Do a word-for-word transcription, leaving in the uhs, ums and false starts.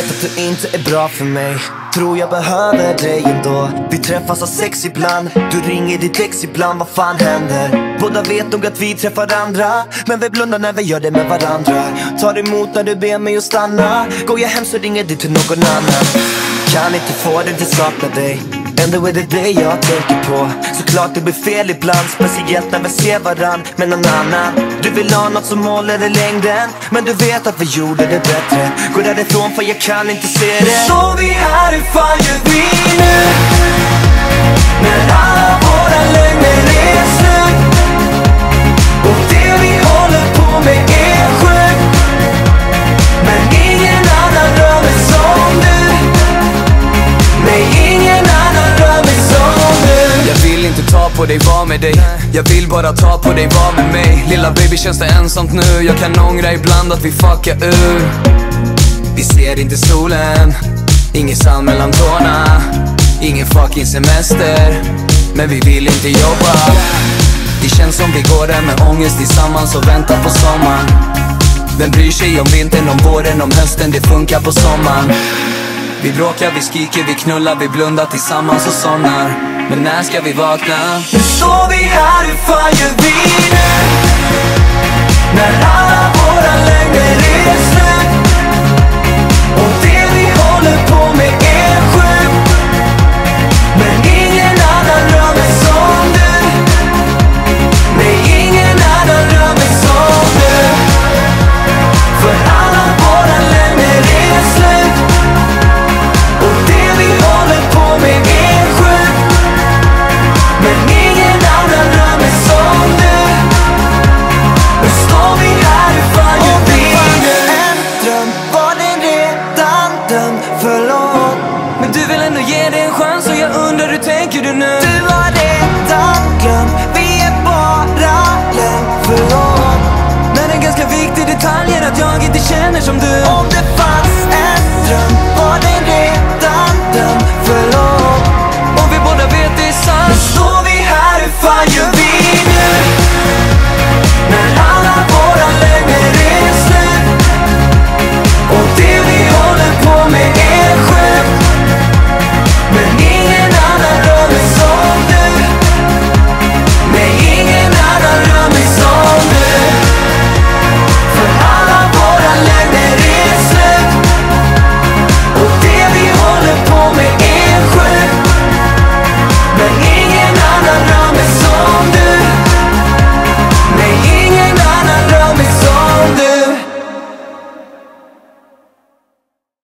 vet att du inte är bra för mig. Tror jag behöver dig ändå. Vi träffas av sex ibland. Du ringer ditt ex ibland, vad fan händer? Båda vet nog att vi träffar andra, men vi blundar när vi gör det med varandra. Tar emot när du ber mig att stanna. Går jag hem så ringer du till någon annan. Kan inte få dig till sakna dig. Ändå är det det jag tänker på. Såklart det blir fel ibland, speciellt när vi ser varann med någon annan. Du vill ha något som håller i längden, men du vet att vi gjorde det bättre. Gå därifrån för jag kan inte se det. Så vi här, hur fan gör vi nu? När alla våra lögner är slut och det vi håller på med är sjukt. Men ingen annan rör mig som du. Nej, ingen annan rör mig som du. Jag vill inte ta på dig, var med dig. Jag vill bara ta på dig, var med mig. Lilla baby, känns det ensamt nu? Jag kan ångra ibland att vi fuckar ur. Vi ser inte solen, ingen sand mellan tårna, ingen fucking semester, men vi vill inte jobba. Det känns som vi går där med ångest tillsammans och väntar på sommaren. Vem bryr sig om vintern, om våren, om hösten? Det funkar på sommaren. Vi bråkar, vi skriker, vi knullar, vi blundar tillsammans och somnar. Men när ska vi vakna? Nu står vi här, hur fan gör vi nu? När alla våra lögner är slut och det vi håller på med är sjukt. Men ingen annan rör mig som du. Nej, ingen annan rör mig som du. För alla våra lögner är slut och det vi håller på med är sjukt. Men ingen annan rör mig som du. Nu står vi här, hur fan gör vi nu? En dröm, var den redan dömd? Förlåt, Men du vill ändå ge det en chans och jag undrar, hur tänker du nu? du har redan glömt. Vi är bara lögn. Förlåt, Men en ganska viktig detalj är att jag inte känner som du. om det fanns en dröm, var det